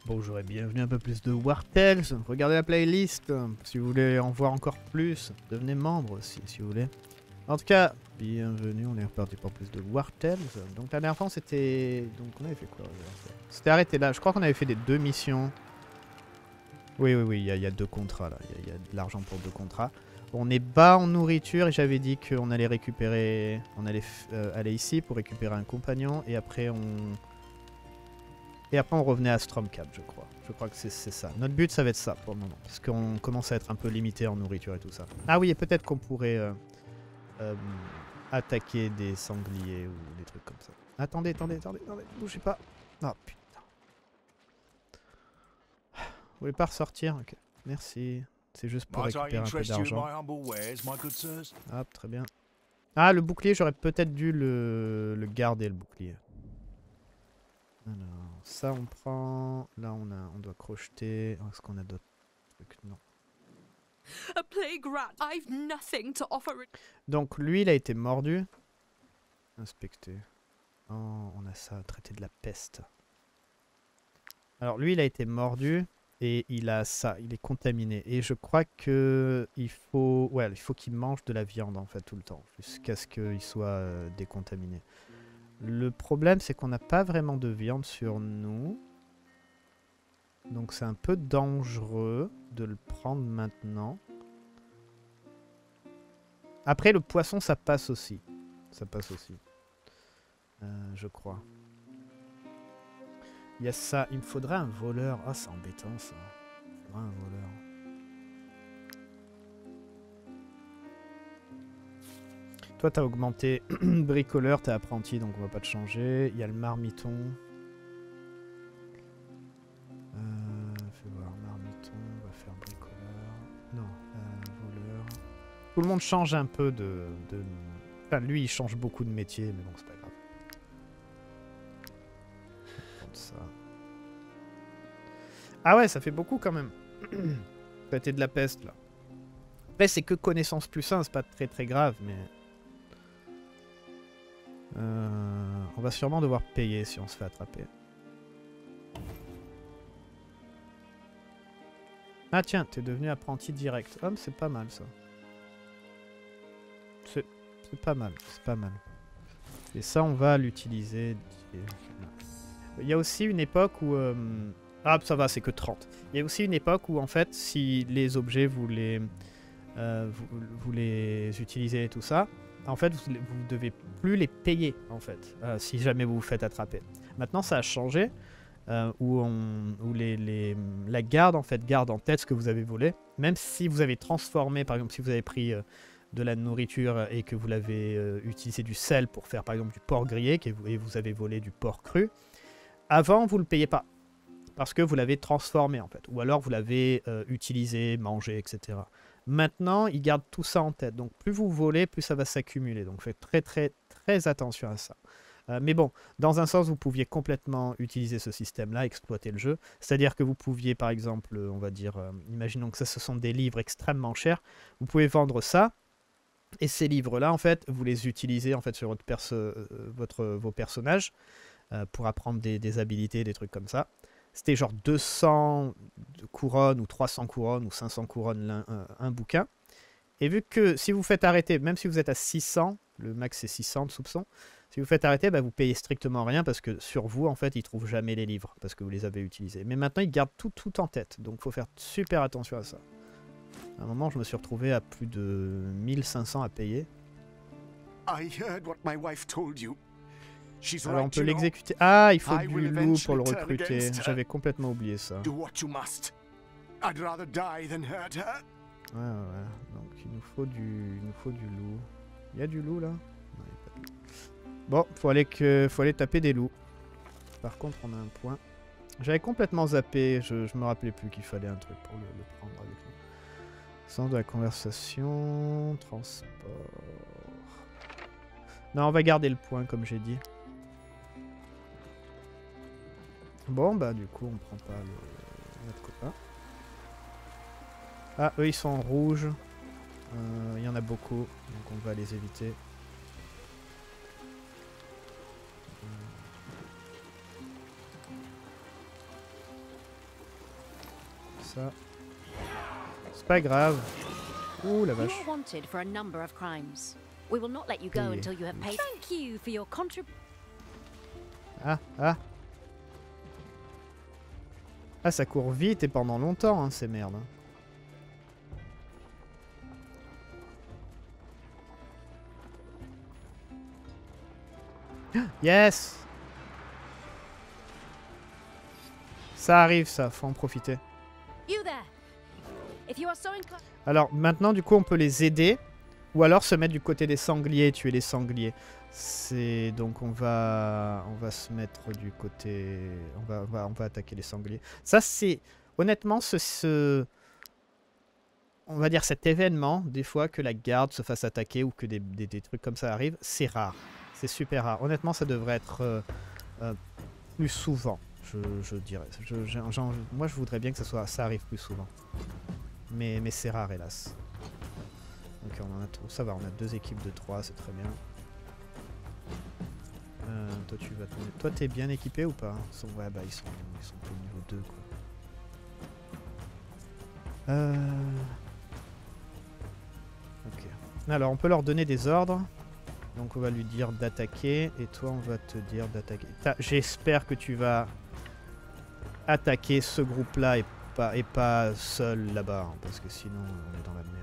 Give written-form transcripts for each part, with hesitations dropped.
Bonjour et bienvenue à un peu plus de War Tales. Regardez la playlist si vous voulez en voir encore plus. Devenez membre aussi si vous voulez. En tout cas, bienvenue, on est reparti pour plus de War Tales. Donc la dernière fois c'était... Donc on avait fait quoi? C'était arrêté là, je crois qu'on avait fait des 2 missions. Oui, il y a 2 contrats là, il y a de l'argent pour 2 contrats. On est bas en nourriture et j'avais dit qu'on allait récupérer... On allait aller ici pour récupérer un compagnon et après on... Et après on revenait à Stromcap, je crois. Je crois que c'est ça. Notre but ça va être ça pour le moment. Parce qu'on commence à être un peu limité en nourriture et tout ça. Ah oui, et peut-être qu'on pourrait attaquer des sangliers ou des trucs comme ça. Attendez, bougez pas. Oh putain. Vous voulez pas ressortir? Ok. Merci. C'est juste pour récupérer un peu d'argent. Hop, très bien. Ah, le bouclier, j'aurais peut-être dû le garder, le bouclier. Alors, ça on prend. Là on doit crocheter. Est-ce qu'on a d'autres trucs? Non. Donc lui il a été mordu. Inspecter. Oh, on a ça, traiter de la peste. Alors lui il a été mordu et il a ça, il est contaminé. Et je crois que il faut qu'il mange de la viande en fait tout le temps, jusqu'à ce qu'il soit décontaminé. Le problème, c'est qu'on n'a pas vraiment de viande sur nous. Donc c'est un peu dangereux de le prendre maintenant. Après, le poisson, ça passe aussi. Ça passe aussi. Je crois. Il y a ça. Il me faudrait un voleur. Ah, c'est embêtant, ça. Il me faudrait un voleur. Toi, t'as augmenté bricoleur, t'es apprenti, donc on va pas te changer. Il y a le marmiton. Fais voir, marmiton, on va faire bricoleur. Non, voleur. Tout le monde change un peu de... Enfin, lui, il change beaucoup de métier, mais bon, c'est pas grave. Ça. Ah ouais, ça fait beaucoup quand même. Traiter de la peste, là. Après, c'est que connaissance plus 1, c'est pas très grave, mais... on va sûrement devoir payer si on se fait attraper. Ah tiens, t'es devenu apprenti direct. Oh, c'est pas mal ça. C'est pas mal, c'est pas mal. Et ça, on va l'utiliser. Il y a aussi une époque où... Ah, ça va, c'est que 30. Il y a aussi une époque où, en fait, si les objets, vous les utilisez et tout ça, en fait, vous devez plus les payer, en fait, si jamais vous vous faites attraper. Maintenant, ça a changé, où la garde, en fait, garde en tête ce que vous avez volé. Même si vous avez transformé, par exemple, si vous avez pris de la nourriture et que vous l'avez utilisé du sel pour faire, par exemple, du porc grillé, et vous avez volé du porc cru, avant, vous ne le payez pas. Parce que vous l'avez transformé, en fait. Ou alors, vous l'avez utilisé, mangé, etc. Maintenant, ils gardent tout ça en tête. Donc, plus vous volez, plus ça va s'accumuler. Donc, faites très attention à ça. Mais bon, dans un sens, vous pouviez complètement utiliser ce système-là, exploiter le jeu. C'est-à-dire que vous pouviez, par exemple, on va dire, imaginons que ça, ce sont des livres extrêmement chers. Vous pouvez vendre ça. Et ces livres-là, en fait, vous les utilisez en fait, sur vos personnages pour apprendre des habilités, des trucs comme ça. C'était genre 200 couronnes ou 300 couronnes ou 500 couronnes un bouquin. Et vu que si vous faites arrêter, même si vous êtes à 600, le max c'est 600 de soupçon, si vous faites arrêter, bah, vous payez strictement rien parce que sur vous, en fait, ils trouvent jamais les livres parce que vous les avez utilisés. Mais maintenant, ils gardent tout en tête. Donc, il faut faire super attention à ça. À un moment, je me suis retrouvé à plus de 1500 à payer. Alors on peut l'exécuter. Ah, il faut du loup pour le recruter. J'avais complètement oublié ça. Ouais. Donc il nous faut du loup. Il y a du loup là? Non, il y a pas de loup. Bon, faut aller taper des loups. Par contre, on a un point. J'avais complètement zappé. Je me rappelais plus qu'il fallait un truc pour le prendre avec nous. Sens de la conversation. Transport. Non, on va garder le point comme j'ai dit. Bon, bah du coup, on prend pas notre copain. Ah, eux, ils sont en rouge. Il y en a beaucoup, donc on va les éviter. ça. C'est pas grave. Ouh la vache. Ah, ah. Ah, ça court vite et pendant longtemps, hein, ces merdes. Yes! Ça arrive, ça, faut en profiter. Alors, maintenant, du coup, on peut les aider. Ou alors se mettre du côté des sangliers et tuer les sangliers. C'est donc on va se mettre du côté, on va attaquer les sangliers. Ça c'est honnêtement on va dire cet événement des fois que la garde se fasse attaquer ou que des trucs comme ça arrivent, c'est rare. C'est super rare. Honnêtement ça devrait être plus souvent, je dirais. Moi je voudrais bien que ça arrive plus souvent. Mais c'est rare hélas. Ok, ça va, on a 2 équipes de 3, c'est très bien. Toi, t'es bien équipé ou pas? Ouais, bah ils sont au niveau 2, quoi. Ok. Alors, on peut leur donner des ordres. Donc, on va lui dire d'attaquer. Et toi, on va te dire d'attaquer. J'espère que tu vas attaquer ce groupe-là et pas seul là-bas. Hein, parce que sinon, on est dans la merde.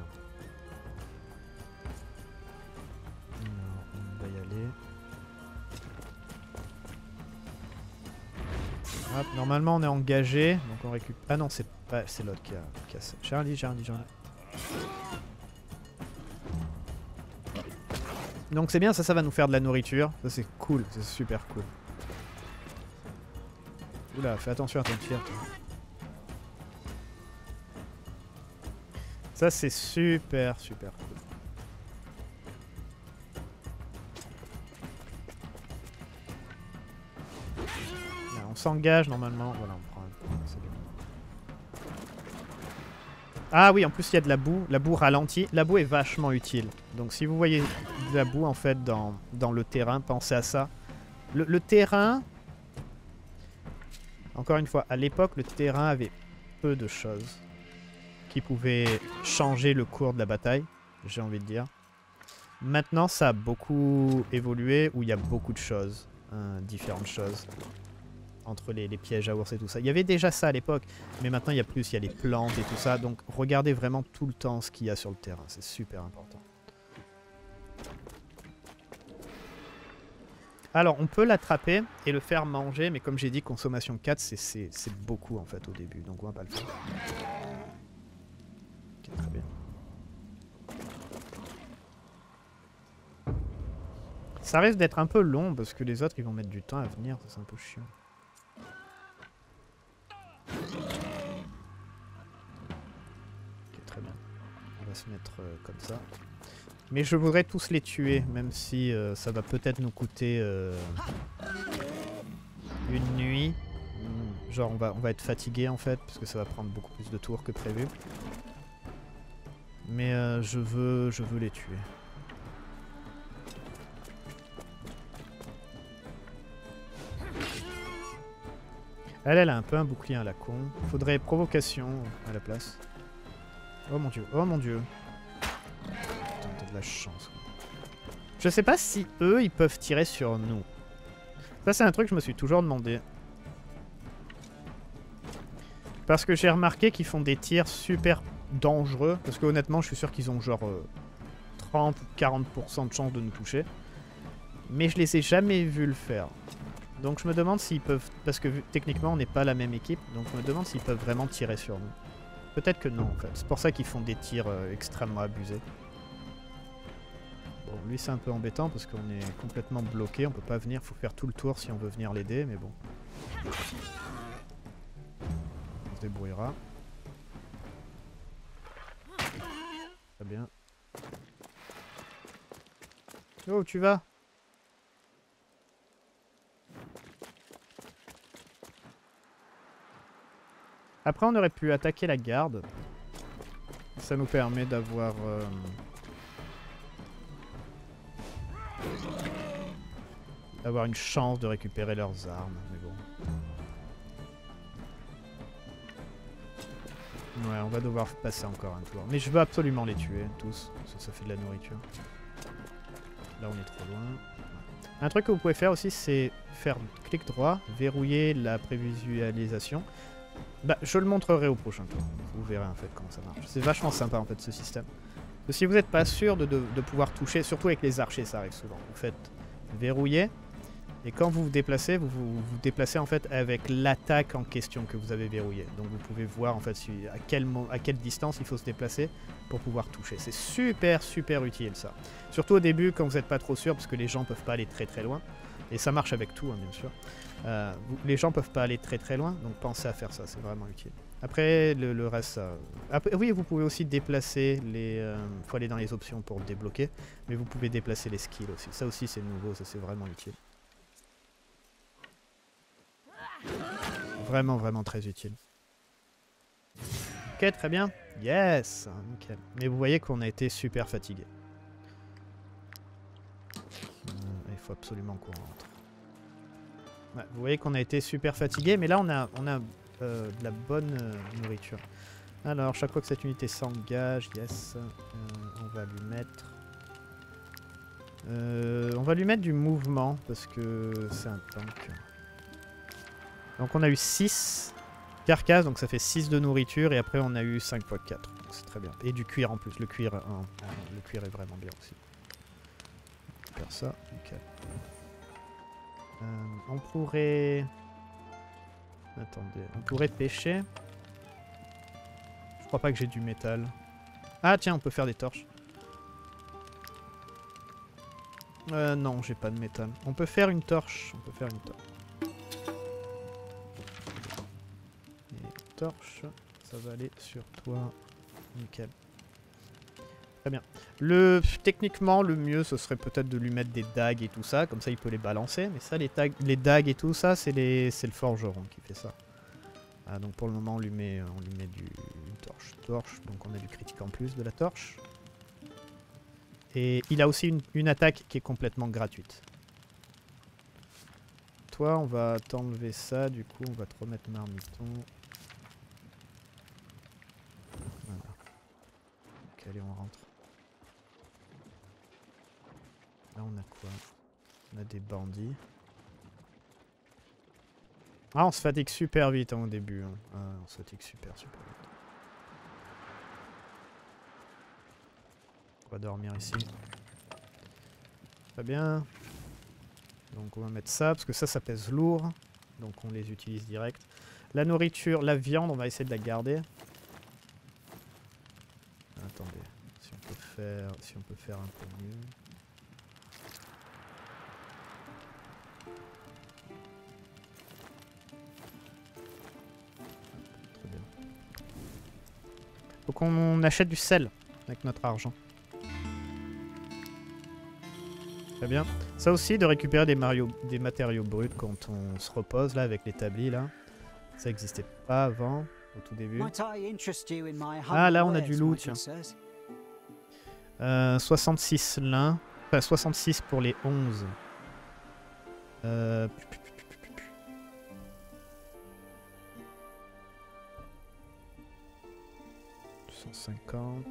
Hop, normalement on est engagé, donc on récupère. Ah non, c'est l'autre qui a cassé. J'ai un lit. Donc c'est bien, ça va nous faire de la nourriture. Ça c'est cool, c'est super cool. Oula, fais attention à ton tir. Ça c'est super cool. On s'engage normalement. Voilà, on prend un peu. Ah oui, en plus il y a de la boue. La boue ralentit. La boue est vachement utile. Donc si vous voyez de la boue en fait dans le terrain, pensez à ça. Le terrain... Encore une fois, à l'époque, le terrain avait peu de choses qui pouvaient changer le cours de la bataille, j'ai envie de dire. Maintenant, ça a beaucoup évolué, où il y a beaucoup de choses, différentes choses. Entre les pièges à ours et tout ça. Il y avait déjà ça à l'époque, mais maintenant il y a plus, il y a les plantes et tout ça. Donc regardez vraiment tout le temps ce qu'il y a sur le terrain, c'est super important. Alors on peut l'attraper et le faire manger, mais comme j'ai dit, consommation 4, c'est beaucoup en fait au début, donc on va pas le faire. Ok, très bien. Ça risque d'être un peu long parce que les autres ils vont mettre du temps à venir, c'est un peu chiant. Ok, très bien. On va se mettre comme ça. Mais je voudrais tous les tuer, même si ça va peut-être nous coûter une nuit. Genre on va être fatigué en fait, parce que ça va prendre beaucoup plus de tours que prévu. Mais je veux les tuer. Elle a un peu un bouclier à la con. Faudrait provocation à la place. Oh mon dieu, oh mon dieu. Putain, t'as de la chance. Je sais pas si eux, ils peuvent tirer sur nous. Ça, c'est un truc que je me suis toujours demandé. Parce que j'ai remarqué qu'ils font des tirs super dangereux. Parce que honnêtement, je suis sûr qu'ils ont genre 30 ou 40% de chance de nous toucher. Mais je les ai jamais vus le faire. Donc je me demande s'ils peuvent... Parce que techniquement, on n'est pas la même équipe. Donc je me demande s'ils peuvent vraiment tirer sur nous. Peut-être que non, en fait. C'est pour ça qu'ils font des tirs extrêmement abusés. Bon, lui, c'est un peu embêtant parce qu'on est complètement bloqué. On peut pas venir. Faut faire tout le tour si on veut venir l'aider, mais bon. On se débrouillera. Très bien. Oh, tu vas? Après, on aurait pu attaquer la garde. Ça nous permet d'avoir... d'avoir une chance de récupérer leurs armes, mais bon. Ouais, on va devoir passer encore un tour. Mais je veux absolument les tuer, tous. Parce que ça fait de la nourriture. Là, on est trop loin. Ouais. Un truc que vous pouvez faire aussi, c'est faire clic droit, verrouiller la prévisualisation. Bah, je le montrerai au prochain tour. Vous verrez en fait comment ça marche. C'est vachement sympa en fait ce système. Parce que si vous n'êtes pas sûr de pouvoir toucher, surtout avec les archers, ça arrive souvent. Vous faites verrouiller. Et quand vous vous déplacez, vous déplacez en fait avec l'attaque en question que vous avez verrouillée. Donc vous pouvez voir en fait à quelle distance il faut se déplacer pour pouvoir toucher. C'est super super utile ça. Surtout au début quand vous n'êtes pas trop sûr parce que les gens peuvent pas aller très très loin. Et ça marche avec tout hein, bien sûr. Les gens peuvent pas aller très très loin, donc pensez à faire ça, c'est vraiment utile. Après le reste, ça... Après, oui, vous pouvez aussi déplacer les... faut aller dans les options pour débloquer, mais vous pouvez déplacer les skills aussi. Ça aussi c'est nouveau, ça c'est vraiment utile. Vraiment, vraiment très utile. Ok, très bien. Yes, nickel. Mais vous voyez qu'on a été super fatigué. Il faut absolument qu'on rentre. Ouais, vous voyez qu'on a été super fatigué, mais là on a de la bonne nourriture. Alors, chaque fois que cette unité s'engage, yes, on va lui mettre... on va lui mettre du mouvement, parce que c'est un tank. Donc on a eu 6 carcasses, donc ça fait 6 de nourriture, et après on a eu 5 fois 4. Donc c'est très bien. Et du cuir en plus, le cuir est vraiment bien aussi. On va faire ça, nickel. On pourrait... Attendez, on pourrait pêcher. Je crois pas que j'ai du métal. Ah tiens, on peut faire des torches. Non, j'ai pas de métal. On peut faire une torche. On peut faire une torche. Et torche, ça va aller sur toi. Nickel. Très bien. Techniquement, le mieux, ce serait peut-être de lui mettre des dagues et tout ça. Comme ça, il peut les balancer. Mais ça, les dagues et tout ça, c'est le forgeron qui fait ça. Ah, donc pour le moment, on lui met une torche. Donc on a du critique en plus de la torche. Et il a aussi une attaque qui est complètement gratuite. Toi, on va t'enlever ça. Du coup, on va te remettre marmiton. Voilà. Ok, allez, on rentre. Là, on a quoi? On a des bandits. Ah, on se fatigue super vite hein, au début. Hein. Ah, on se fatigue super vite. On va dormir ici. Très bien. Donc on va mettre ça, parce que ça pèse lourd. Donc on les utilise direct. La nourriture, la viande, on va essayer de la garder. Attendez, si on peut faire un peu mieux. Très bien. Faut qu'on achète du sel avec notre argent. Très bien. Ça aussi, de récupérer des matériaux bruts quand on se repose là avec l'établi là. Ça n'existait pas avant, au tout début. Ah là on a du loot, tiens. 66 lin. Enfin 66 pour les 11. 250.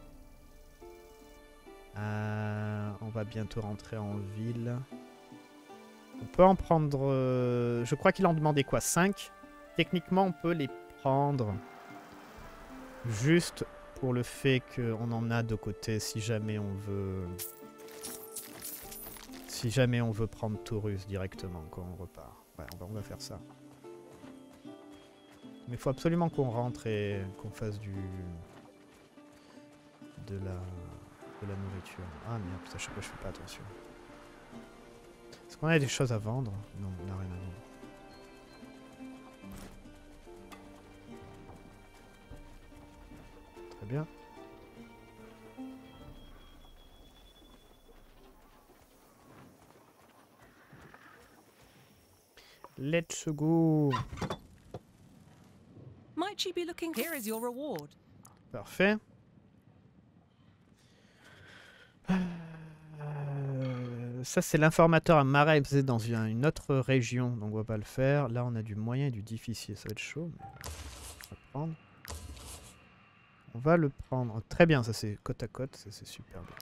On va bientôt rentrer en ville. On peut en prendre... je crois qu'il en demandait quoi? 5? Techniquement, on peut les prendre juste pour le fait qu'on en a de côté si jamais on veut... Si jamais on veut prendre Taurus directement quand on repart. Ouais, on va faire ça. Mais il faut absolument qu'on rentre et qu'on fasse de la nourriture. Ah merde, putain, chaque fois je fais pas attention. Est-ce qu'on a des choses à vendre? Non, on n'a rien à vendre. Très bien. Let's go. Might she be looking? Here is your reward. Parfait. Ça c'est l'informateur à Mara dans une autre région, donc on va pas le faire. Là on a du moyen et du difficile, ça va être chaud. Mais on va prendre. On va le prendre. Très bien, ça c'est côte à côte, ça c'est super bien.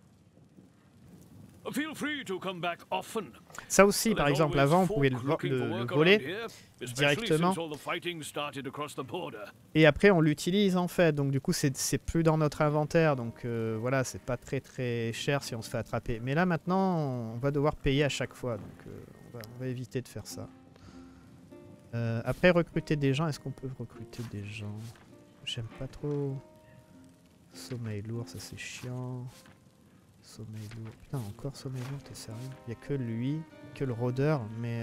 Feel free to come back often. Ça aussi, par There's exemple, always avant, on folk pouvait looking for le work voler around here, especially directement. since all the fighting started across the border. Et après, on l'utilise en fait. Donc, du coup, c'est plus dans notre inventaire. Donc, voilà, c'est pas très cher si on se fait attraper. Mais là, maintenant, on va devoir payer à chaque fois. Donc, on va éviter de faire ça. Après, recruter des gens. Est-ce qu'on peut recruter des gens? J'aime pas trop. Sommeil lourd, ça c'est chiant. Sommeil lourd. Putain, encore sommeil lourd, t'es sérieux? Il y a que lui, que le rôdeur, mais...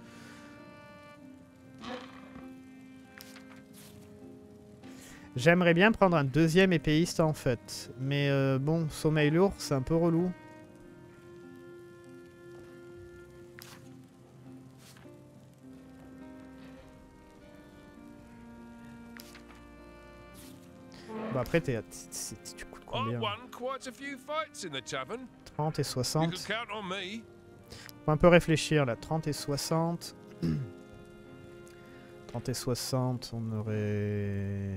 J'aimerais bien prendre un deuxième épéiste en fait. Mais bon, sommeil lourd, c'est un peu relou. Bon après, tu coûtes combien? 30 et 60. Faut un peu réfléchir là. 30 et 60. 30 et 60, on aurait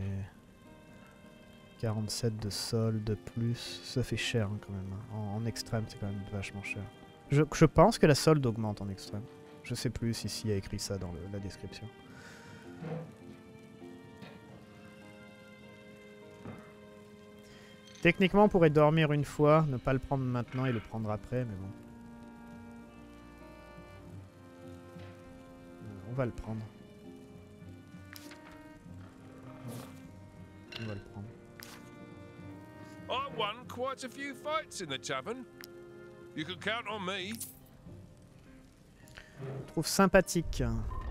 47 de sol de plus. Ça fait cher hein, quand même. En extrême, c'est quand même vachement cher. Je pense que la solde augmente en extrême. Je sais plus si ici il y a écrit ça dans la description. Techniquement, on pourrait dormir une fois, ne pas le prendre maintenant et le prendre après, mais bon. On va le prendre. On va le prendre. I won quite a few fights in the tavern. You can count on me. Je trouve sympathique.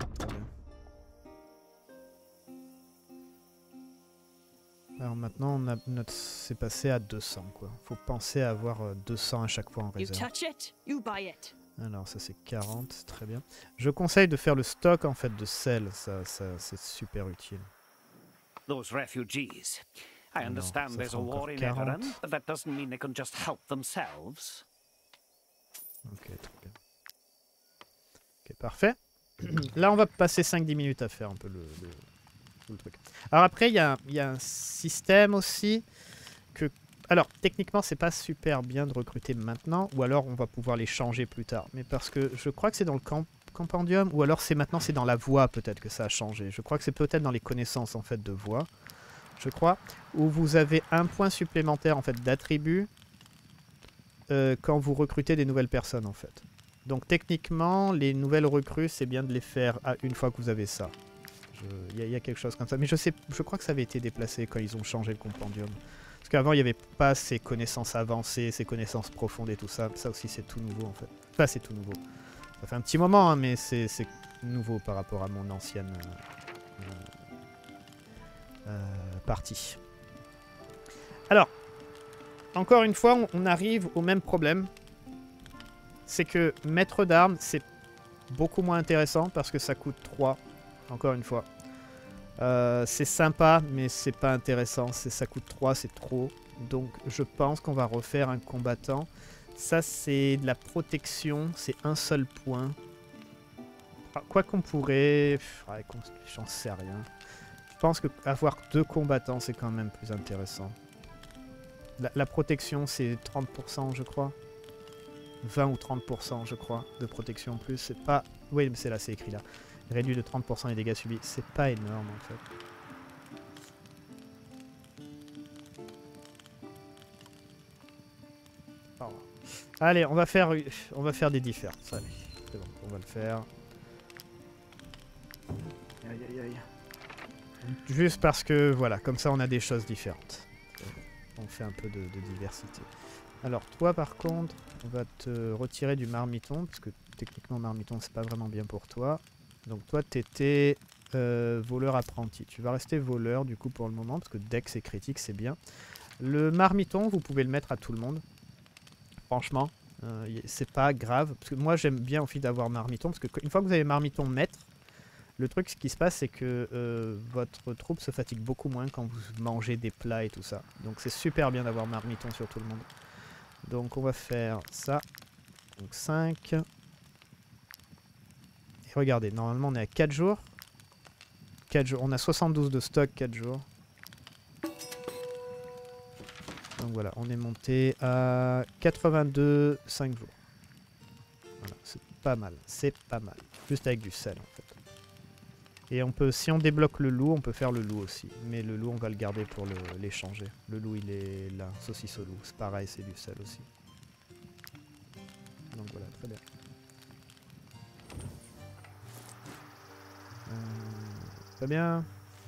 Alors maintenant, on a notre... c'est passé à 200 quoi. Faut penser à avoir 200 à chaque fois en You réserve. touch it, you buy it. Alors ça c'est 40, très bien. Je conseille de faire le stock en fait de sel, ça c'est super utile. Those refugees. I understand ça there's a fera encore war in 40. Eberron, but that doesn't mean they can just help themselves. Ok, très bien. Ok, parfait. Là on va passer 5-10 minutes à faire un peu le truc. Alors après il y a un système aussi que... Alors techniquement c'est pas super bien de recruter maintenant, ou alors on va pouvoir les changer plus tard. Mais parce que je crois que c'est dans le compendium, ou alors c'est maintenant c'est dans la voie peut-être que ça a changé. Je crois que c'est peut-être dans les connaissances en fait de voie, je crois, où vous avez un point supplémentaire en fait d'attribut quand vous recrutez des nouvelles personnes en fait. Donc techniquement les nouvelles recrues c'est bien de les faire une fois que vous avez ça. Il y a quelque chose comme ça. Mais je crois que ça avait été déplacé quand ils ont changé le compendium. Parce qu'avant, il n'y avait pas ces connaissances avancées, ces connaissances profondes et tout ça. Ça aussi, c'est tout nouveau, en fait. Enfin, c'est tout nouveau. Ça fait un petit moment, hein, mais c'est nouveau par rapport à mon ancienne partie. Alors, encore une fois, on arrive au même problème. C'est que maître d'armes, c'est beaucoup moins intéressant parce que ça coûte 3. Encore une fois. C'est sympa, mais c'est pas intéressant. Ça coûte 3, c'est trop. Donc je pense qu'on va refaire un combattant. Ça, c'est de la protection. C'est un seul point. Quoi qu'on pourrait... Ouais, j'en sais rien. Je pense qu'avoir 2 combattants, c'est quand même plus intéressant. La protection, c'est 30%, je crois. 20 ou 30%, je crois, de protection en plus. C'est pas... Oui, mais c'est là, c'est écrit là. Réduit de 30% les dégâts subis. C'est pas énorme en fait. Oh. Allez, on va faire des differs. Allez, c'est bon, on va le faire. Aïe aïe aïe. Juste parce que voilà, comme ça on a des choses différentes. On fait un peu de diversité. Alors toi par contre, on va te retirer du marmiton parce que techniquement marmiton c'est pas vraiment bien pour toi. Donc toi t'étais voleur apprenti. Tu vas rester voleur du coup pour le moment parce que Dex et critique c'est bien. Le marmiton vous pouvez le mettre à tout le monde. Franchement c'est pas grave. Parce que moi j'aime bien aussi d'avoir marmiton parce que une fois que vous avez marmiton maître, le truc ce qui se passe c'est que votre troupe se fatigue beaucoup moins quand vous mangez des plats et tout ça. Donc c'est super bien d'avoir marmiton sur tout le monde. Donc on va faire ça. Donc 5. Et regardez, normalement on est à 4 jours. 4 jours. On a 72 de stock 4 jours. Donc voilà, on est monté à 82 5 jours. Voilà, c'est pas mal, c'est pas mal. Juste avec du sel en fait. Et on peut, si on débloque le loup, on peut faire le loup aussi. Mais le loup, on va le garder pour l'échanger. Le loup, il est là, saucisse au loup. C'est pareil, c'est du sel aussi. Donc voilà, très bien. Très bien.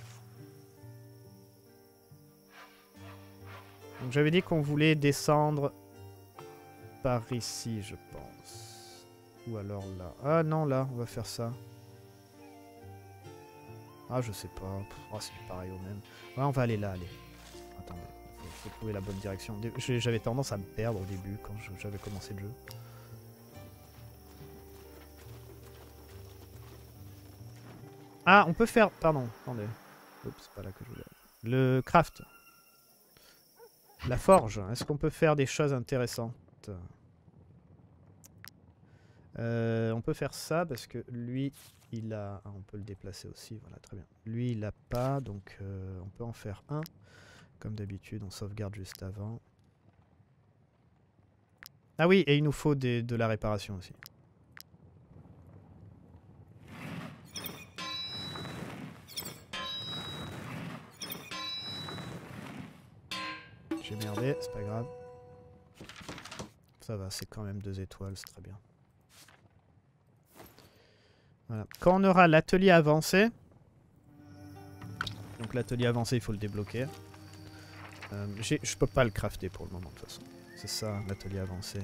Donc j'avais dit qu'on voulait descendre par ici, je pense. Ou alors là. Ah non, là, on va faire ça. Ah, je sais pas. Oh, c'est pareil au même. Ouais, on va aller là, allez. Attendez, faut trouver la bonne direction. J'avais tendance à me perdre au début quand j'avais commencé le jeu. Ah, on peut faire... Pardon, attendez. Oups, c'est pas là que je voulais. Le craft. La forge. Est-ce qu'on peut faire des choses intéressantes? On peut faire ça parce que lui, il a... Ah, on peut le déplacer aussi, voilà, très bien. Lui, il a pas, donc on peut en faire un. Comme d'habitude, on sauvegarde juste avant. Ah oui, et il nous faut de la réparation aussi. J'ai merdé, c'est pas grave. Ça va, c'est quand même 2 étoiles, c'est très bien. Voilà. Quand on aura l'atelier avancé, donc l'atelier avancé, il faut le débloquer. Je peux pas le crafter pour le moment de toute façon. C'est ça, l'atelier avancé.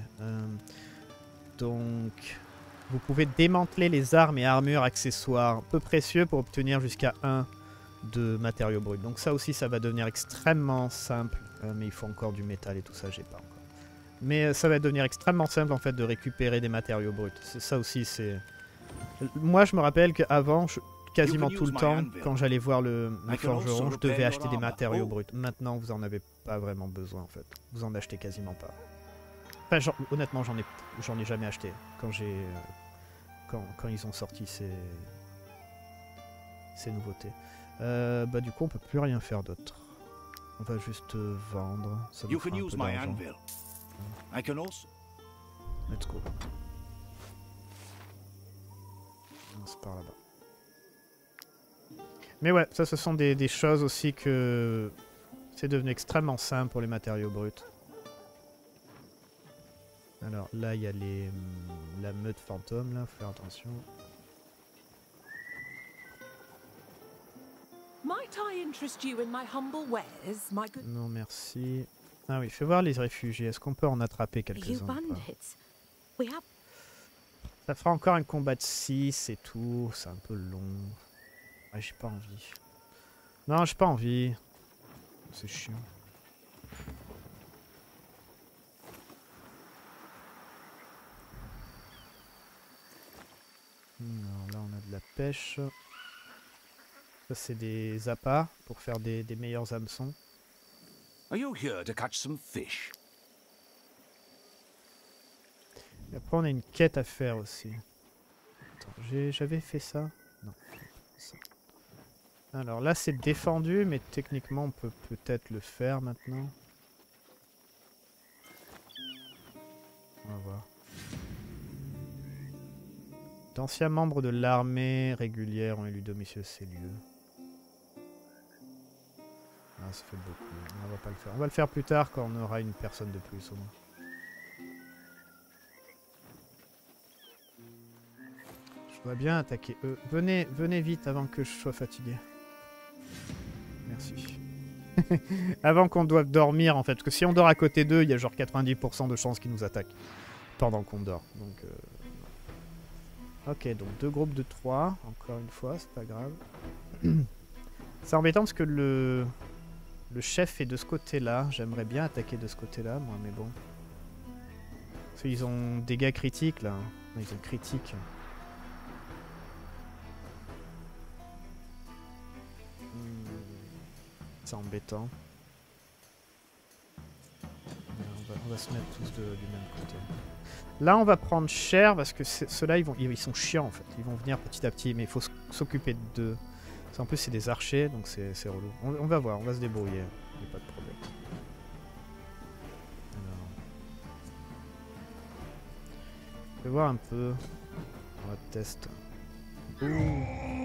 Donc, vous pouvez démanteler les armes et armures accessoires peu précieux pour obtenir jusqu'à 1 de matériaux bruts. Donc ça aussi, ça va devenir extrêmement simple. Mais il faut encore du métal et tout ça, j'ai pas encore. Mais ça va devenir extrêmement simple en fait de récupérer des matériaux bruts. Ça aussi, c'est... Moi, je me rappelle qu'avant, quasiment tout le temps, quand j'allais voir le forgeron, je devais acheter des matériaux bruts. Maintenant, vous en avez pas vraiment besoin en fait. Vous en achetez quasiment pas. Enfin, honnêtement, j'en ai jamais acheté quand quand ils ont sorti ces nouveautés. Bah du coup, on peut plus rien faire d'autre. On va juste vendre. Ça nous fera un peu d'argent. Let's go. C'est par là-bas. Mais ouais, ça ce sont des choses aussi que c'est devenu extrêmement simple pour les matériaux bruts. Alors là, il y a la meute fantôme, là, faut faire attention. Non, merci. Ah oui, fais voir les réfugiés. Est-ce qu'on peut en attraper quelques-uns? Ça fera encore un combat de 6 et tout. C'est un peu long. Ah, j'ai pas envie. Non, j'ai pas envie. C'est chiant. Alors là, on a de la pêche. Ça, c'est des appâts pour faire des meilleurs hameçons. Are you here to catch some fish? Et après, on a une quête à faire aussi. Attends, j'avais fait ça? Non. Ça. Alors là, c'est défendu, mais techniquement, on peut peut-être le faire maintenant. On va voir. D'anciens membres de l'armée régulière ont élu domicile ces lieux. Ah, ça fait beaucoup. On va pas le faire. On va le faire plus tard quand on aura une personne de plus au moins. Je dois bien attaquer eux. Venez vite avant que je sois fatigué. Merci. Avant qu'on doive dormir en fait. Parce que si on dort à côté d'eux, il y a genre 90% de chances qu'ils nous attaquent. Pendant qu'on dort. Donc, ok, donc 2 groupes de 3. Encore une fois, c'est pas grave. C'est embêtant parce que le chef est de ce côté-là. J'aimerais bien attaquer de ce côté-là, moi, mais bon. Parce qu'ils ont dégâts critiques, là. Ils ont critique. C'est embêtant. On va se mettre tous du même côté. Là, on va prendre cher parce que ceux-là, ils sont chiants, en fait. Ils vont venir petit à petit, mais il faut s'occuper d'eux. En plus, c'est des archers, donc c'est relou. On va voir, on va se débrouiller. Il n'y a pas de problème. vais voir un peu. On va tester. Ouh.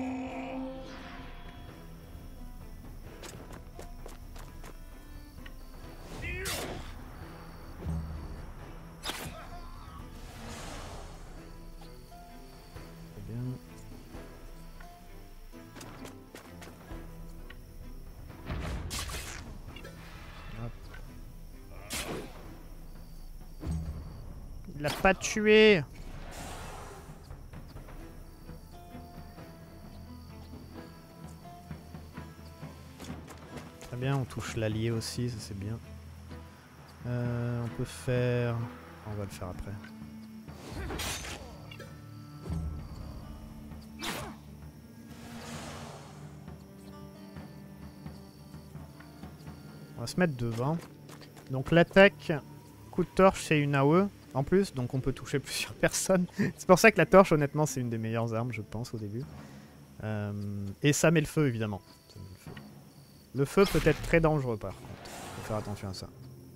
Il l'a pas tué. Très bien, on touche l'allié aussi, ça c'est bien. On peut faire... On va le faire après. On va se mettre devant. Donc l'attaque, coup de torche, c'est une AOE en plus, donc on peut toucher plusieurs personnes. C'est pour ça que la torche, honnêtement, c'est une des meilleures armes, je pense, au début. Et ça met le feu, évidemment. Ça met le feu. Le feu peut être très dangereux, par contre. Faut faire attention à ça.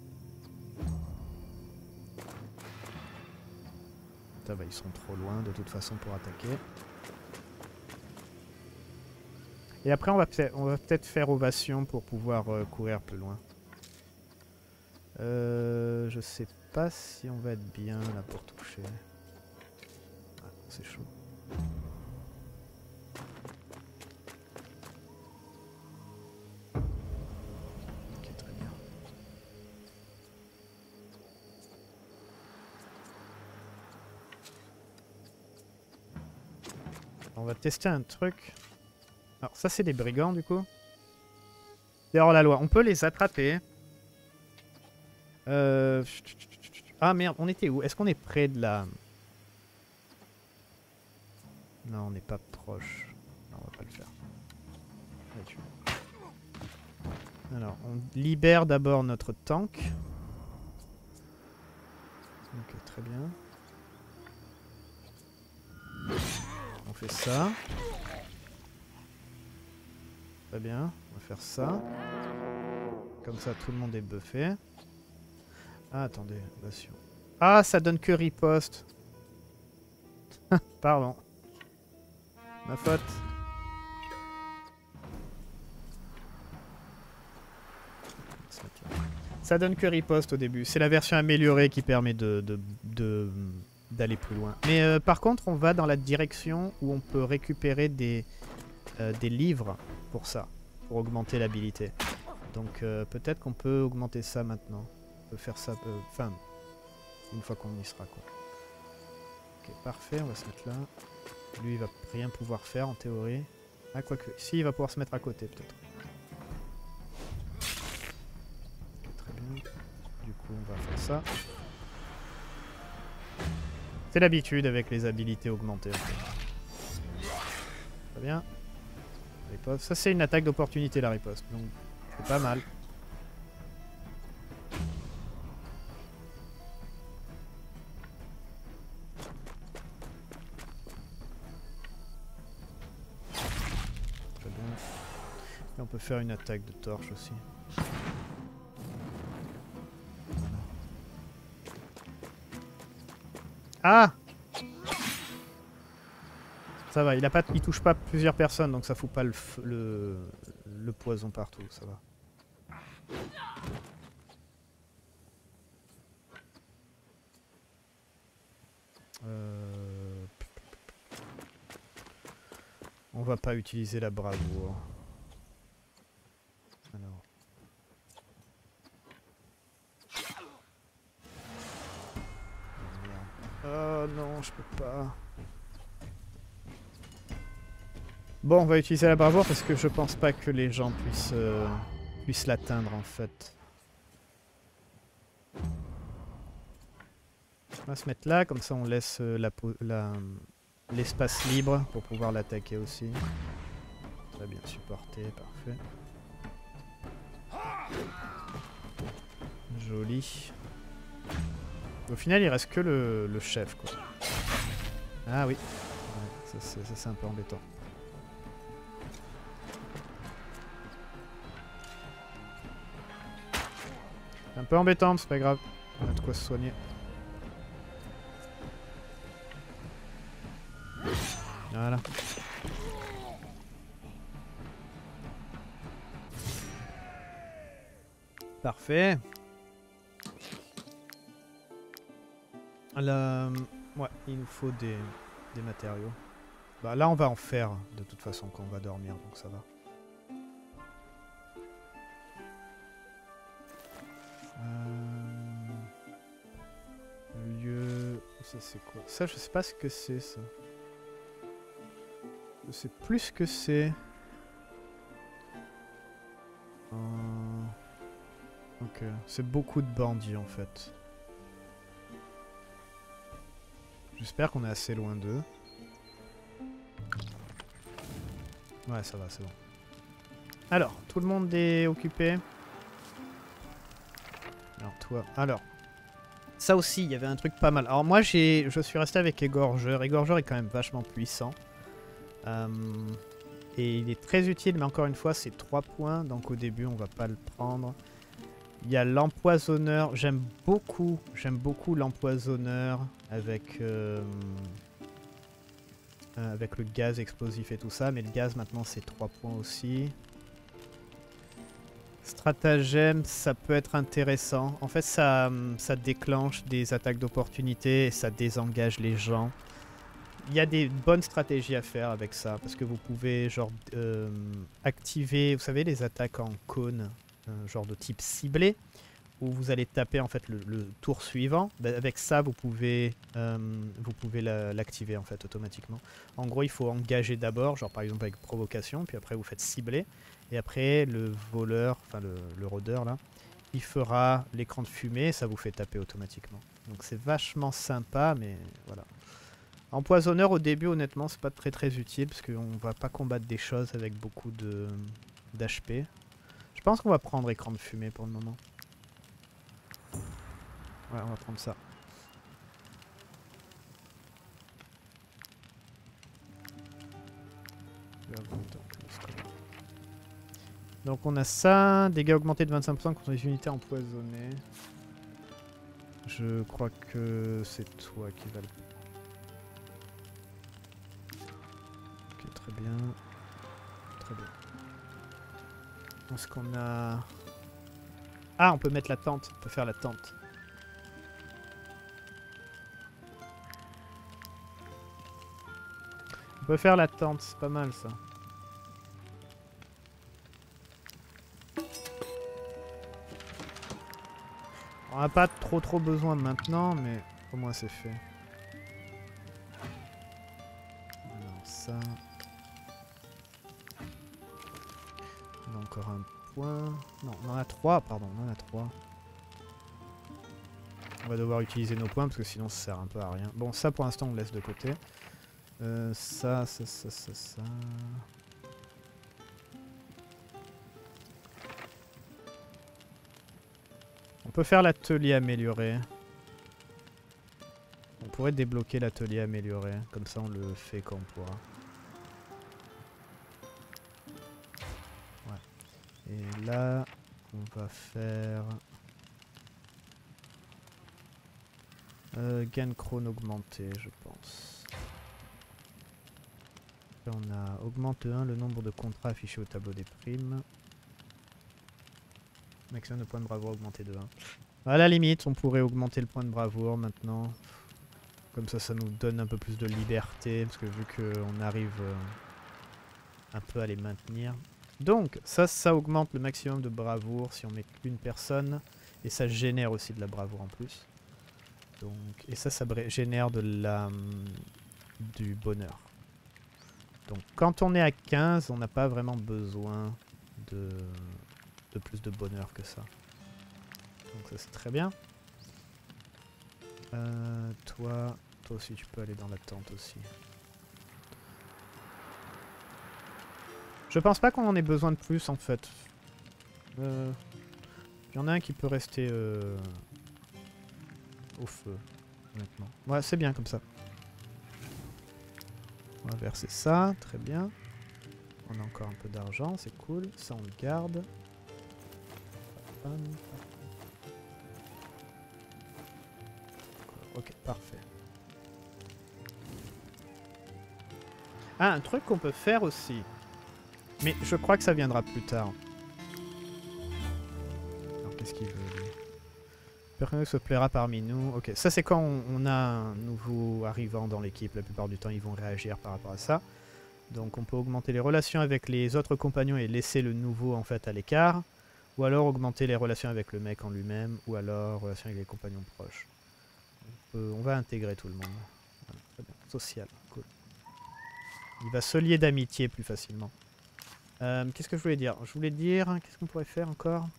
Ça va, ils sont trop loin, de toute façon, pour attaquer. Et après, on va peut-être faire ovation pour pouvoir courir plus loin. Je sais pas si on va être bien là pour toucher. Ah, c'est chaud. Ok, très bien. On va tester un truc. Alors ça c'est des brigands du coup. C'est hors la loi. On peut les attraper. Ah merde, on était où? Est-ce qu'on est près de la... Non, on n'est pas proche. Non, on va pas le faire. Alors, on libère d'abord notre tank. Ok, très bien. On fait ça. Très bien, on va faire ça. Comme ça, tout le monde est buffé. Ah, attendez, ovation. Ah, ça donne que riposte. Pardon. Ma faute. Ça donne que riposte au début. C'est la version améliorée qui permet d'aller plus loin. Mais par contre, on va dans la direction où on peut récupérer des livres pour ça. Pour augmenter l'habilité. Donc peut-être qu'on peut augmenter ça maintenant. On peut faire ça, enfin, une fois qu'on y sera, quoi. Ok, parfait, on va se mettre là. Lui, il va rien pouvoir faire, en théorie. Ah, quoique, si, il va pouvoir se mettre à côté, peut-être. Ok, très bien. Du coup, on va faire ça. C'est l'habitude avec les habilités augmentées. Très bien. Riposte. Ça, c'est une attaque d'opportunité, la riposte. Donc, c'est pas mal. Et on peut faire une attaque de torche aussi. Ah! Ça va, il touche pas plusieurs personnes, donc ça fout pas le poison partout, ça va. On va pas utiliser la bravoure. Alors. Oh non, je peux pas. Bon, on va utiliser la bravoure parce que je pense pas que les gens puissent l'atteindre en fait. On va se mettre là, comme ça on laisse l'espace libre pour pouvoir l'attaquer aussi. Très bien supporté, parfait. Joli. Au final, il reste que le chef, quoi. Ah oui. Ouais, ça c'est un peu embêtant. C'est un peu embêtant, mais c'est pas grave. On a de quoi se soigner. Voilà. Parfait. Là, ouais, il nous faut des matériaux. Bah là on va en faire de toute façon quand on va dormir, donc ça va. Lieu... Ça c'est quoi? Ça je sais pas ce que c'est ça. Je sais plus ce que c'est. Ok, c'est beaucoup de bandits en fait. J'espère qu'on est assez loin d'eux. Ouais, ça va, c'est bon. Alors, tout le monde est occupé. Alors, toi... Alors, ça aussi, il y avait un truc pas mal. Alors moi, je suis resté avec Égorgeur. Égorgeur est quand même vachement puissant. Et il est très utile, mais encore une fois, c'est 3 points. Donc au début, on va pas le prendre. Il y a l'empoisonneur. J'aime beaucoup l'empoisonneur avec le gaz explosif et tout ça. Mais le gaz, maintenant, c'est 3 points aussi. Stratagème, ça peut être intéressant. En fait, ça déclenche des attaques d'opportunité et ça désengage les gens. Il y a des bonnes stratégies à faire avec ça, parce que vous pouvez genre activer, vous savez, les attaques en cône, genre de type ciblé, où vous allez taper en fait le tour suivant. Bah, avec ça, vous pouvez l'activer en fait automatiquement. En gros, il faut engager d'abord, genre par exemple avec provocation, puis après vous faites cibler, et après le voleur, enfin le rôdeur là, il fera l'écran de fumée, et ça vous fait taper automatiquement. Donc c'est vachement sympa, mais voilà. Empoisonneur au début, honnêtement, c'est pas très utile parce qu'on va pas combattre des choses avec beaucoup d'HP. Je pense qu'on va prendre écran de fumée pour le moment. Ouais, on va prendre ça. Donc on a ça, dégâts augmentés de 25% contre les unités empoisonnées. Je crois que c'est toi qui va le... Ok, très bien. Très bien. Est-ce qu'on a... Ah, on peut mettre la tente, on peut faire la tente. On peut faire la tente, c'est pas mal ça. On n'a pas trop besoin maintenant, mais au moins c'est fait. Alors ça... On a encore un point... Non, on en a 3, pardon, on en a 3. On va devoir utiliser nos points parce que sinon ça sert un peu à rien. Bon, ça pour l'instant on laisse de côté. Ça. On peut faire l'atelier amélioré. On pourrait débloquer l'atelier amélioré. Comme ça on le fait quand on pourra. Ouais. Et là, on va faire... gain chrono augmenté, je pense. Là, on a augmente 1 le nombre de contrats affichés au tableau des primes. Maximum de points de bravoure augmenté de 1. À la limite, on pourrait augmenter le point de bravoure maintenant. Comme ça, ça nous donne un peu plus de liberté. Parce que vu qu'on arrive un peu à les maintenir. Donc, ça augmente le maximum de bravoure si on met une personne. Et ça génère aussi de la bravoure en plus. Donc, et ça génère du bonheur. Donc quand on est à 15, on n'a pas vraiment besoin de plus de bonheur que ça. Donc ça c'est très bien. Toi aussi tu peux aller dans la tente aussi. Je pense pas qu'on en ait besoin de plus en fait. Il y en a un qui peut rester au feu, honnêtement. Ouais, c'est bien comme ça. On va verser ça, très bien. On a encore un peu d'argent, c'est cool. Ça, on le garde. Ok, parfait. Ah, un truc qu'on peut faire aussi. Mais je crois que ça viendra plus tard. Alors, qu'est-ce qu'il veut, lui? Personne se plaira parmi nous. Ok, ça c'est quand on a un nouveau arrivant dans l'équipe. La plupart du temps, ils vont réagir par rapport à ça. Donc on peut augmenter les relations avec les autres compagnons et laisser le nouveau en fait à l'écart. Ou alors augmenter les relations avec le mec en lui-même. Ou alors relations avec les compagnons proches. On va intégrer tout le monde. Voilà, très bien. Social, cool. Il va se lier d'amitié plus facilement. Qu'est-ce que je voulais dire? Je voulais dire... Qu'est-ce qu'on pourrait faire encore?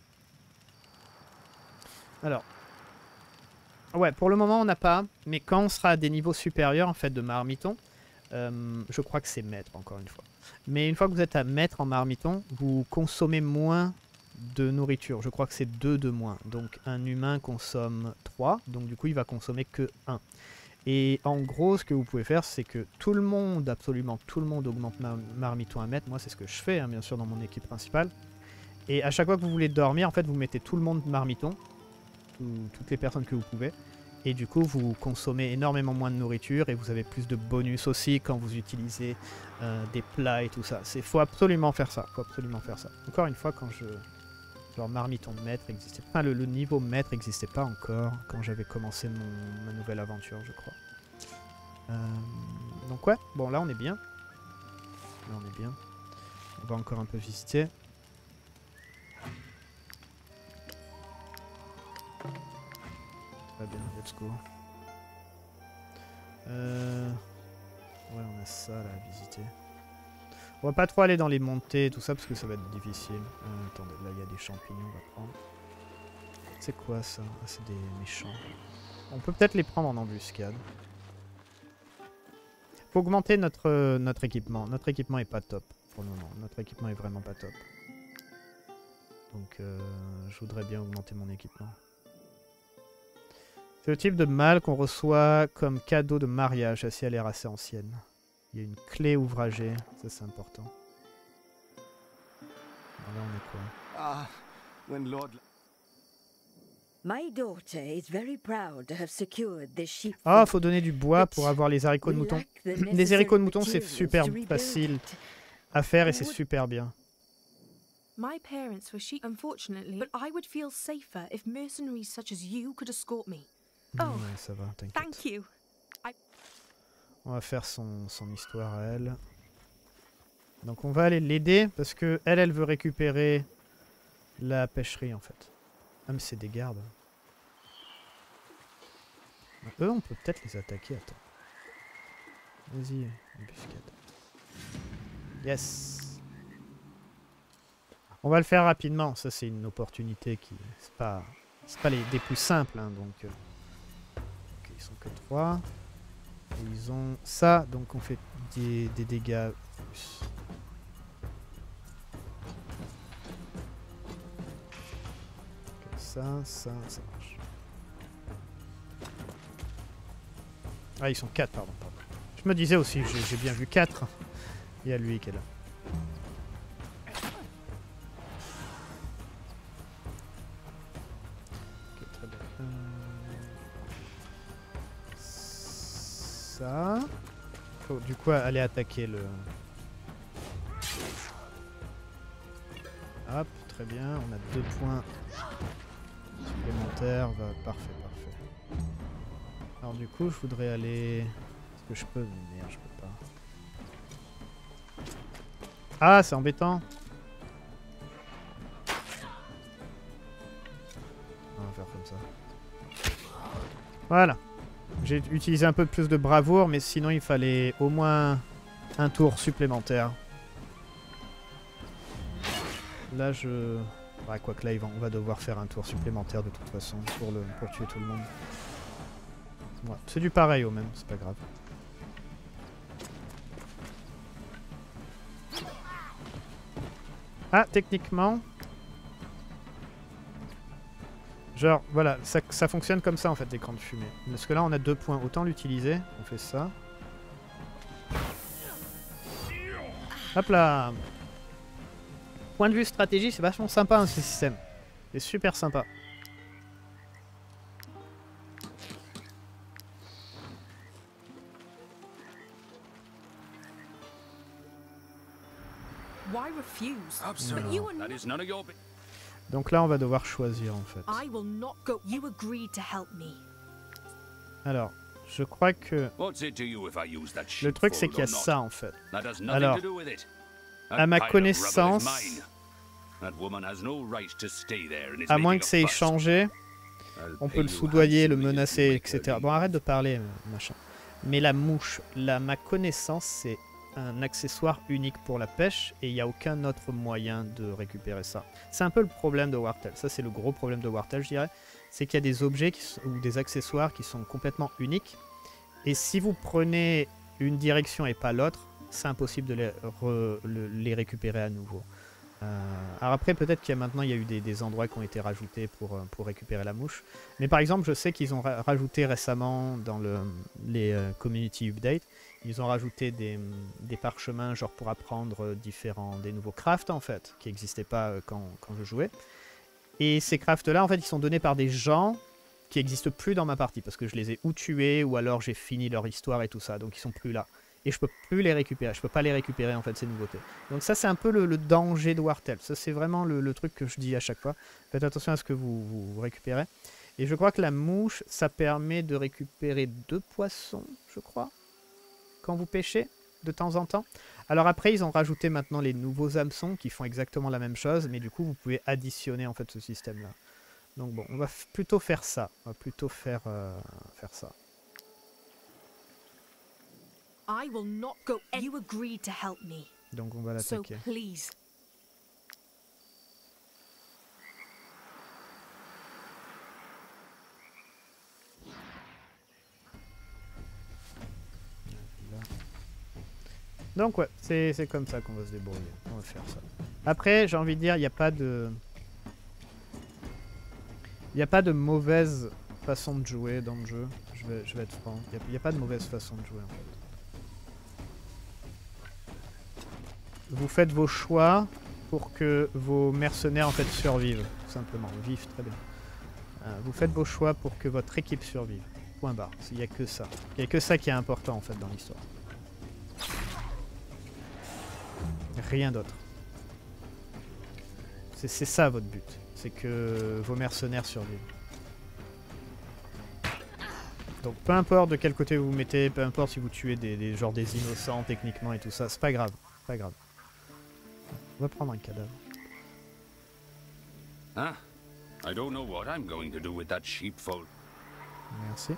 Alors... Ouais, pour le moment on n'a pas. Mais quand on sera à des niveaux supérieurs en fait de marmiton, je crois que c'est maître encore une fois. Mais une fois que vous êtes à maître en marmiton, vous consommez moins de nourriture. Je crois que c'est 2 de moins. Donc un humain consomme 3. Donc du coup il va consommer que 1. Et en gros, ce que vous pouvez faire, c'est que tout le monde, absolument tout le monde augmente marmiton à maître. Moi, c'est ce que je fais, hein, bien sûr, dans mon équipe principale. Et à chaque fois que vous voulez dormir, en fait, vous mettez tout le monde marmiton. Toutes les personnes que vous pouvez. Et du coup, vous consommez énormément moins de nourriture et vous avez plus de bonus aussi quand vous utilisez des plats et tout ça. Faut absolument faire ça. Faut absolument faire ça. Encore une fois, quand genre marmiton de maître existait. Enfin, le niveau maître n'existait pas encore quand j'avais commencé ma nouvelle aventure, je crois. Donc ouais, bon là on est bien. Là on est bien. On va encore un peu visiter. Très bien, let's go. Ouais, on a ça là à visiter. On va pas trop aller dans les montées et tout ça parce que ça va être difficile. Attendez, là il y a des champignons, on va prendre. C'est quoi ça? Ah, c'est des méchants. On peut peut-être les prendre en embuscade. Faut augmenter notre équipement. Notre équipement est pas top pour le moment. Notre équipement est vraiment pas top. Donc je voudrais bien augmenter mon équipement. C'est le type de malle qu'on reçoit comme cadeau de mariage. Si elle est assez ancienne. Il y a une clé ouvragée. Ça c'est important. Alors là on est quoi? Ah, when Lord... My daughter is very proud to have secured this sheep. Ah, faut donner du bois pour avoir les haricots de mouton. Les haricots de mouton, c'est super facile à faire et c'est super bien. My parents were sheep, unfortunately, but I would feel safer if mercenaries such as you could escort me. Oh, ouais, ça va, t'inquiète. thank you. On va faire son histoire à elle. Donc on va aller l'aider parce que elle veut récupérer la pêcherie en fait. Ah mais c'est des gardes. Eux on peut peut-être les attaquer, attends. Vas-y, embuscade. Yes. On va le faire rapidement, ça c'est une opportunité qui... C'est pas des plus simples, hein, donc... Ok, ils sont que 3. Et ils ont ça, donc on fait des dégâts plus. Okay, ça marche. Ah, ils sont 4, pardon. Je me disais aussi, j'ai bien vu 4. Il y a lui qui est là. Ok, très bien. Ça. Faut du coup aller attaquer le... Hop, très bien. On a 2 points supplémentaires. Parfait. Alors du coup, je voudrais aller... Est-ce que je peux? Merde, je peux pas. Ah, c'est embêtant. On va faire comme ça. Voilà. J'ai utilisé un peu plus de bravoure, mais sinon il fallait au moins un tour supplémentaire. Là, ouais, quoi que là, on va devoir faire un tour supplémentaire de toute façon pour tuer tout le monde. Ouais, c'est du pareil au même, c'est pas grave. Ah, techniquement... Genre, voilà, ça fonctionne comme ça en fait, l'écran de fumée. Parce que là, on a 2 points. Autant l'utiliser. On fait ça. Hop là. Point de vue stratégie, c'est vachement sympa hein, ce système. C'est super sympa. refuse. But Absolutely. you are That is none of your Donc là, on va devoir choisir en fait. I will not go. You agreed to help me. Alors, je crois que What's it to you if I use that le truc c'est sheepfold qu'il y a or not? ça en fait. That has nothing Alors, to do with it. à ma That pile of rubble is connaissance, mine. That woman has no right to stay there and is à moins making que a c'est fuss. échangé, I'll on pay peut le you soudoyer, le handsomely if you menacer, make her etc. leave. Bon, arrête de parler, machin. Mais la mouche, là, ma connaissance, c'est un accessoire unique pour la pêche et il n'y a aucun autre moyen de récupérer ça. C'est un peu le problème de Wartel. Ça, c'est le gros problème de Wartel, je dirais. C'est qu'il y a des objets ou des accessoires qui sont complètement uniques. Et si vous prenez une direction et pas l'autre, c'est impossible de les récupérer à nouveau. Alors après, peut-être qu'il y a maintenant il y a eu des endroits qui ont été rajoutés pour récupérer la mouche. Mais par exemple, je sais qu'ils ont rajouté récemment dans les community updates, ils ont rajouté des parchemins genre pour apprendre des nouveaux crafts en fait, qui n'existaient pas quand je jouais. Et ces crafts-là, en fait, ils sont donnés par des gens qui n'existent plus dans ma partie, parce que je les ai ou tués, ou alors j'ai fini leur histoire et tout ça, donc ils sont plus là. Et je peux plus les récupérer, je peux pas les récupérer en fait ces nouveautés. Donc ça c'est un peu le danger de Wartel, ça c'est vraiment le truc que je dis à chaque fois. Faites attention à ce que vous récupérez. Et je crois que la mouche, ça permet de récupérer 2 poissons, je crois, quand vous pêchez, de temps en temps. Alors après ils ont rajouté maintenant les nouveaux hameçons qui font exactement la même chose, mais du coup vous pouvez additionner en fait ce système là. Donc bon, on va plutôt faire ça, on va plutôt faire ça. I will not go. You agreed to help me. Donc on va So l'attaquer. please. Donc ouais, c'est comme ça qu'on va se débrouiller. On va faire ça. Après, j'ai envie de dire, il n'y a pas de... Il n'y a pas de mauvaise façon de jouer dans le jeu. Je vais être franc. Il n'y a pas de mauvaise façon de jouer en fait. Vous faites vos choix pour que vos mercenaires en fait survivent, tout simplement. Vivent très bien. Vous faites vos choix pour que votre équipe survive. Point barre. Il n'y a que ça. Il n'y a que ça qui est important en fait dans l'histoire. Rien d'autre. C'est ça votre but. C'est que vos mercenaires survivent. Donc peu importe de quel côté vous vous mettez, peu importe si vous tuez des innocents techniquement et tout ça, c'est pas grave. Pas grave. On va prendre un cadavre. Huh? I don't know what I'm going to do with that sheepfold. Merci.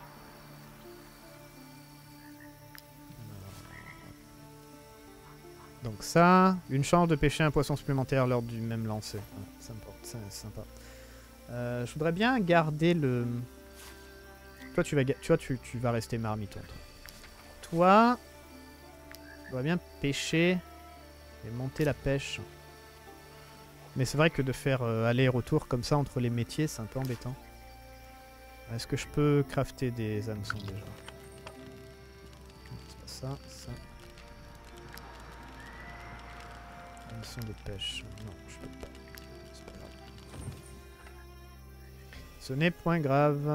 Donc ça, une chance de pêcher un poisson supplémentaire lors du même lancer. Ouais, c'est sympa. Je voudrais bien garder le... Toi, tu vas rester marmiton. Toi, je voudrais bien pêcher et monter la pêche. Mais c'est vrai que de faire aller-retour comme ça entre les métiers, c'est un peu embêtant. Est-ce que je peux crafter des hameçons déjà? C'est pas ça, ça. Hameçon de pêche. Non, je peux pas. C'est pas grave. Ce n'est point grave.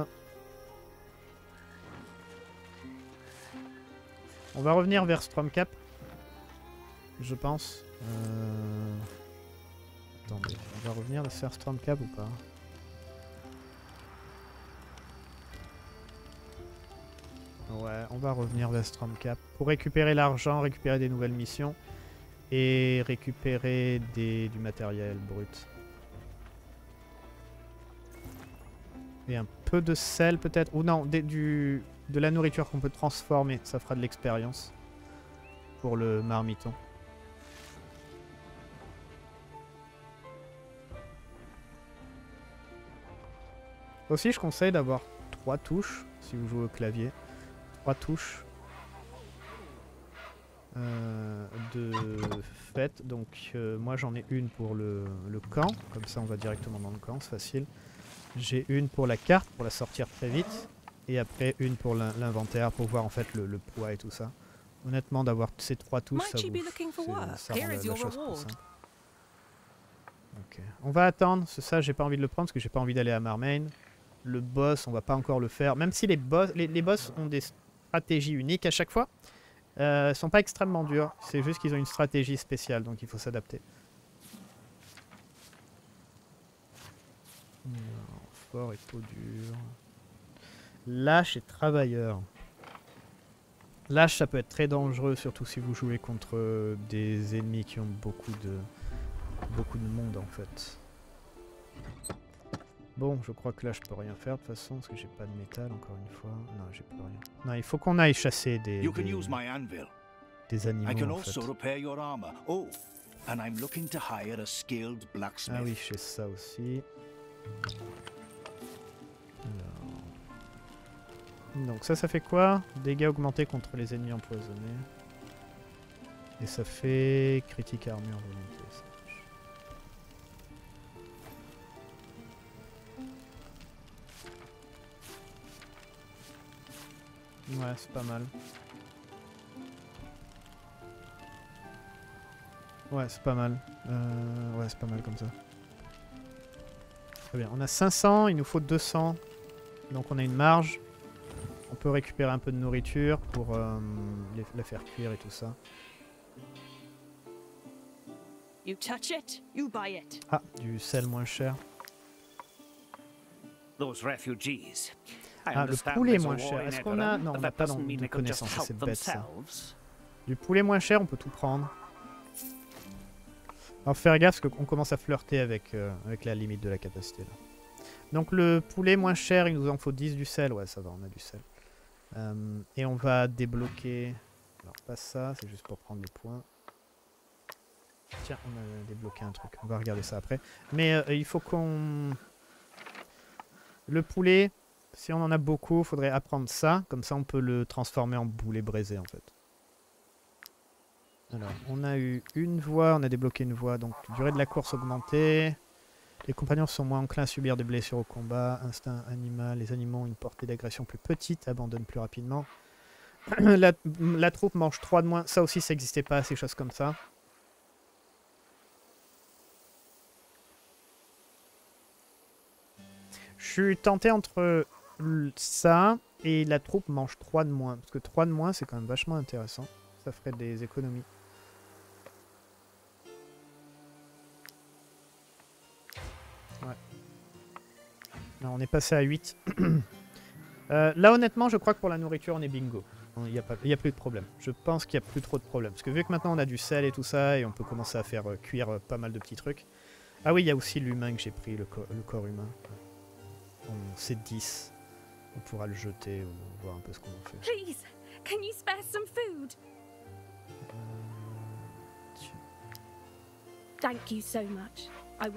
On va revenir vers Stromcap. Je pense. Attendez, on va revenir vers Stromcap ou pas? Ouais, on va revenir vers Stromcap pour récupérer l'argent, récupérer des nouvelles missions et récupérer du matériel brut. Et un peu de sel peut-être, ou non, de la nourriture qu'on peut transformer, ça fera de l'expérience pour le marmiton. Aussi, je conseille d'avoir 3 touches si vous jouez au clavier. 3 touches de fait. Donc moi j'en ai une pour le camp, comme ça on va directement dans le camp, c'est facile. J'ai une pour la carte, pour la sortir très vite. Et après une pour l'inventaire, pour voir en fait le poids et tout ça. Honnêtement, d'avoir ces 3 touches, ça, ça rend la chose plus simple. Ok. On va attendre, ça j'ai pas envie de le prendre parce que j'ai pas envie d'aller à Marmain. Le boss, on va pas encore le faire. Même si les boss ont des stratégies uniques à chaque fois. Sont pas extrêmement durs. C'est juste qu'ils ont une stratégie spéciale, donc il faut s'adapter. Non, fort et peau dure. Lâche et travailleur. Lâche, ça peut être très dangereux, surtout si vous jouez contre des ennemis qui ont beaucoup de monde en fait. Bon, je crois que là je peux rien faire de toute façon parce que j'ai pas de métal encore une fois. Non, j'ai plus rien. Non, il faut qu'on aille chasser des animaux en fait. And I'm looking to hire a skilled blacksmith. Ah oui, j'ai ça aussi. Alors. Donc ça fait quoi? Dégâts augmentés contre les ennemis empoisonnés. Et ça fait critique armure volonté. Ça. Ouais, c'est pas mal. Ouais, c'est pas mal. Ouais, c'est pas mal comme ça. Très bien. On a 500, il nous faut 200. Donc on a une marge. On peut récupérer un peu de nourriture pour la faire cuire et tout ça. You touch it, you buy it. Ah, du sel moins cher. Those refugees. Ah, le poulet moins cher. Est-ce qu'on a... Non, on n'a pas de connaissance, c'est bête ça. Du poulet moins cher, on peut tout prendre. Alors faire gaffe parce qu'on commence à flirter avec la limite de la capacité là. Donc le poulet moins cher, il nous en faut 10 du sel. Ouais, ça va, on a du sel. Et on va débloquer... Alors pas ça, c'est juste pour prendre les points. Tiens, on a débloqué un truc. On va regarder ça après. Mais il faut qu'on... Le poulet, si on en a beaucoup, il faudrait apprendre ça. Comme ça, on peut le transformer en boulet braisé en fait. Alors, on a eu une voie, on a débloqué une voie, donc durée de la course augmentée. Les compagnons sont moins enclins à subir des blessures au combat. Instinct animal, les animaux ont une portée d'agression plus petite, abandonnent plus rapidement. la troupe mange 3 de moins, ça aussi ça n'existait pas, ces choses comme ça. Je suis tenté entre ça et la troupe mange 3 de moins, parce que 3 de moins c'est quand même vachement intéressant. Ça ferait des économies. Ouais. Là, on est passé à 8. Là, honnêtement, je crois que pour la nourriture, on est bingo. Il n'y a plus de problème. Je pense qu'il n'y a plus trop de problème. Parce que vu que maintenant, on a du sel et tout ça, et on peut commencer à faire cuire pas mal de petits trucs. Ah oui, il y a aussi l'humain que j'ai pris, le corps humain. C'est 10. On pourra le jeter ou voir un peu ce qu'on en fait. Please, can you spare some food? Thank you so much.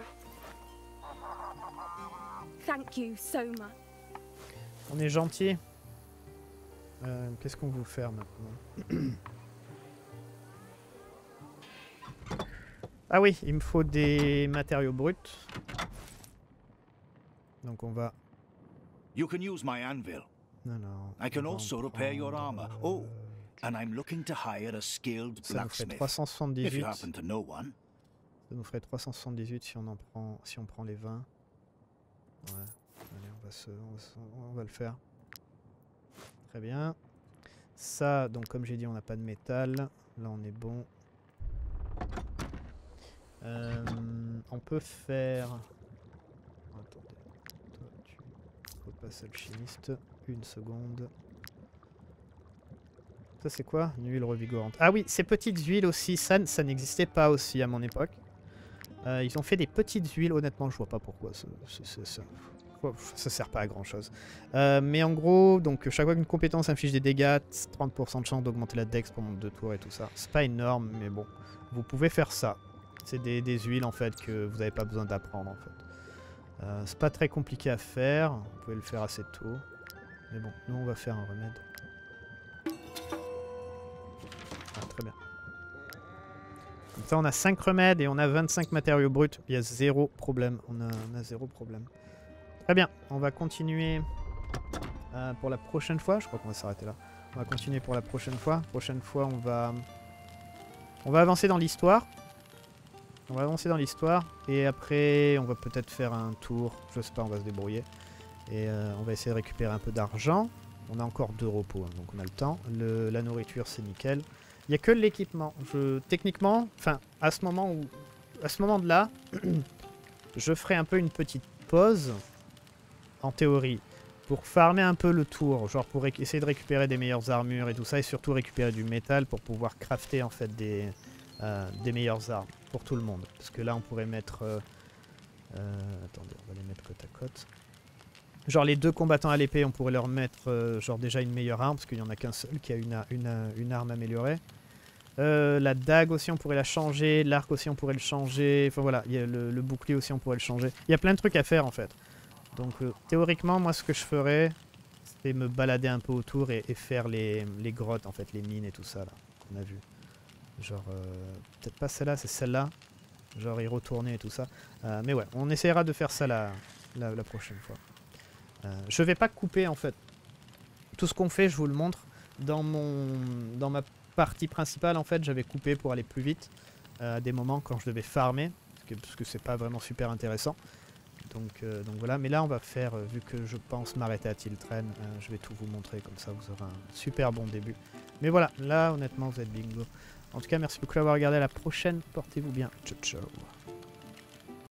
Thank you so much. On est gentil. Qu'est-ce qu'on veut faire maintenant? Ah oui, il me faut des matériaux bruts. Donc on va... You can use my anvil. Non. I can also repair your armor. Oh, and I'm looking to hire a skilled blacksmith. Ça nous ferait 378. If you happen to know one. Ça nous ferait 378 si on prend les 20. Ouais. Allez, on va le faire. Très bien. Ça, donc comme j'ai dit, on n'a pas de métal. Là, on est bon. On peut faire... Attendez. Toi, tu repasses alchimiste. Une seconde. Ça, c'est quoi? Une huile revigorante. Ah oui, ces petites huiles aussi, ça n'existait pas aussi à mon époque. Ils ont fait des petites huiles. Honnêtement, je vois pas pourquoi. Ça sert pas à grand chose. Mais en gros, donc chaque fois qu'une compétence inflige des dégâts, 30% de chance d'augmenter la dex pendant 2 tours et tout ça. C'est pas énorme, mais bon. Vous pouvez faire ça. C'est des huiles en fait que vous n'avez pas besoin d'apprendre en fait. C'est pas très compliqué à faire. Vous pouvez le faire assez tôt. Mais bon, nous on va faire un remède. Ah, très bien. Comme ça on a 5 remèdes et on a 25 matériaux bruts. Il y a 0 problème. On a 0 problème. Très bien, on va continuer pour la prochaine fois. Je crois qu'on va s'arrêter là. On va continuer pour la prochaine fois. Prochaine fois, on va avancer dans l'histoire. On va avancer dans l'histoire. Et après, on va peut-être faire un tour. Je sais pas, on va se débrouiller. Et on va essayer de récupérer un peu d'argent. On a encore 2 repos, hein, donc on a le temps. La nourriture, c'est nickel. Il n'y a que l'équipement. Techniquement, enfin, à ce moment de là, je ferai un peu une petite propose, en théorie, pour farmer un peu le tour, genre pour essayer de récupérer des meilleures armures et tout ça, et surtout récupérer du métal pour pouvoir crafter en fait des meilleures armes pour tout le monde. Parce que là on pourrait mettre... attendez, on va les mettre côte à côte. Genre les 2 combattants à l'épée, on pourrait leur mettre genre déjà une meilleure arme, parce qu'il n'y en a qu'un seul qui a une arme améliorée. La dague aussi on pourrait la changer, l'arc aussi on pourrait le changer, enfin voilà, il y a le bouclier aussi on pourrait le changer. Il y a plein de trucs à faire en fait. Donc théoriquement moi ce que je ferais c'est me balader un peu autour et faire les grottes en fait, les mines et tout ça là qu'on a vu. Genre peut-être pas celle-là, c'est celle-là. Genre y retourner et tout ça. Mais ouais, on essaiera de faire ça la prochaine fois. Je vais pas couper en fait. Tout ce qu'on fait je vous le montre. Dans ma partie principale en fait j'avais coupé pour aller plus vite. À des moments quand je devais farmer. Parce que c'est pas vraiment super intéressant. Donc voilà, mais là on va faire, vu que je pense m'arrêter à Tiltren, je vais tout vous montrer, comme ça vous aurez un super bon début. Mais voilà, là honnêtement vous êtes bingo. En tout cas merci beaucoup d'avoir regardé, à la prochaine, portez-vous bien, ciao ciao.